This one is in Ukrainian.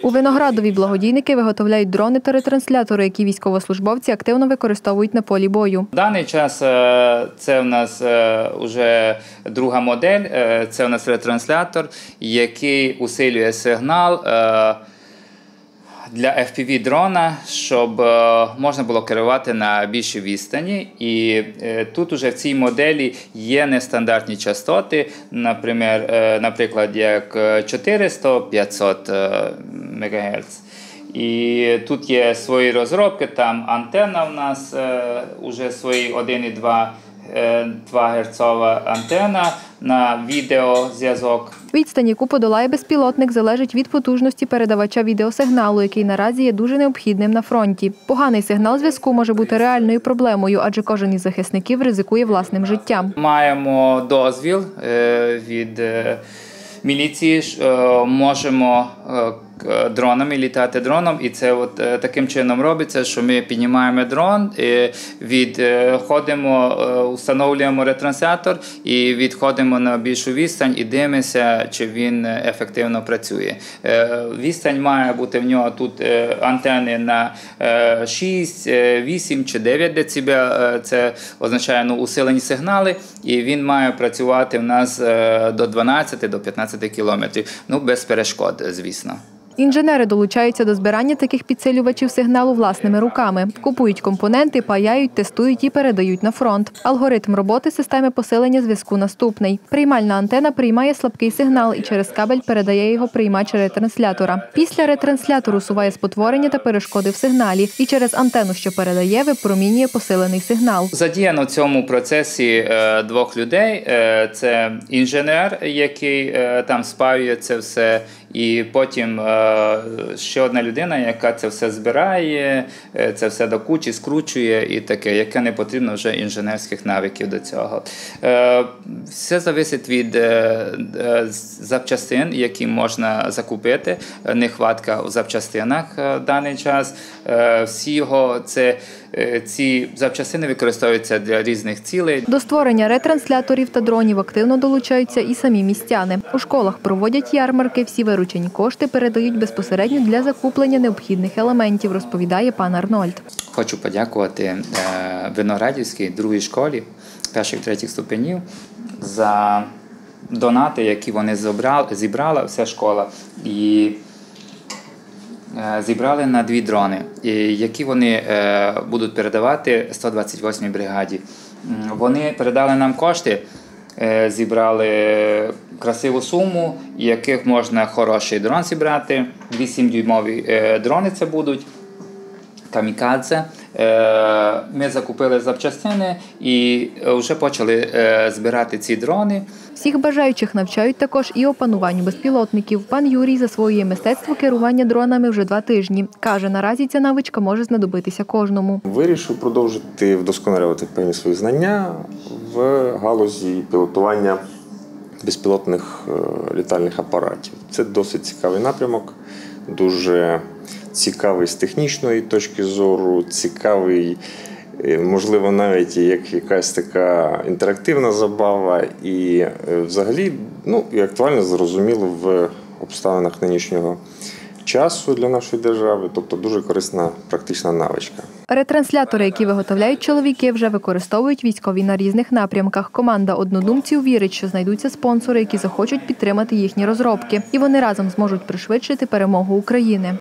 У Виноградові благодійники виготовляють дрони та ретранслятори, які військовослужбовці активно використовують на полі бою. В даний час це в нас вже друга модель, це у нас ретранслятор, який усилює сигнал для FPV-дрона, щоб можна було керувати на більшій відстані. І тут уже в цій моделі є нестандартні частоти, наприклад, як 400-500 МГц. І тут є свої розробки, там антенна в нас вже свої 1,2 Герцова антенна на відеозв'язок. Відстань, яку подолає безпілотник, залежить від потужності передавача відеосигналу, який наразі є дуже необхідним на фронті. Поганий сигнал зв'язку може бути реальною проблемою, адже кожен із захисників ризикує власним життям. Маємо дозвіл від міліції, можемо дронами, літати дроном, і це таким чином робиться, що ми піднімаємо дрон, встановлюємо ретранслятор і відходимо на більшу відстань і дивимося, чи він ефективно працює. Відстань має бути в нього тут антени на 6, 8 чи 9 дБ, це означає усилені сигнали, і він має працювати в нас до 12-15 кілометрів, без перешкод, звісно. Інженери долучаються до збирання таких підсилювачів сигналу власними руками. Купують компоненти, паяють, тестують і передають на фронт. Алгоритм роботи системи посилення зв'язку наступний. Приймальна антена приймає слабкий сигнал і через кабель передає його приймач ретранслятора. Після ретранслятор усуває спотворення та перешкоди в сигналі і через антенну, що передає, випромінює посилений сигнал. Задіяно в цьому процесі двох людей. Це інженер, який там спаює це все, і потім ще одна людина, яка це все збирає, це все до кучі, скручує і таке, яке не потрібно вже інженерських навиків до цього. Все залежить від запчастин, які можна закупити, нехватка в запчастинах в даний час. Ці запчастини використовуються для різних цілей. До створення ретрансляторів та дронів активно долучаються і самі містяни. У школах проводять ярмарки, всі виручені кошти передають безпосередньо для закуплення необхідних елементів, розповідає пан Арнольд. Хочу подякувати Виноградівській другій школі перших-третіх ступенів за донати, які вони зібрала вся школа. І зібрали на 2 дрони, які вони будуть передавати 128-й бригаді. Вони передали нам кошти, зібрали красиву суму, яких можна хороший дрон зібрати. 8-дюймові дрони це будуть, камікадзе. Ми закупили запчастини і вже почали збирати ці дрони. Всіх бажаючих навчають також і опануванню безпілотників. Пан Юрій засвоює мистецтво керування дронами вже 2 тижні. Каже, наразі ця навичка може знадобитися кожному. Вирішив продовжити вдосконалювати певні свої знання в галузі пілотування безпілотних літальних апаратів. Це досить цікавий напрямок, дуже цікавий з технічної точки зору, цікавий, можливо, навіть як якась така інтерактивна забава і взагалі і актуально, зрозуміло в обставинах нинішнього часу для нашої держави, тобто дуже корисна практична навичка. Ретранслятори, які виготовляють чоловіки, вже використовують військові на різних напрямках. Команда однодумців вірить, що знайдуться спонсори, які захочуть підтримати їхні розробки. І вони разом зможуть пришвидшити перемогу України.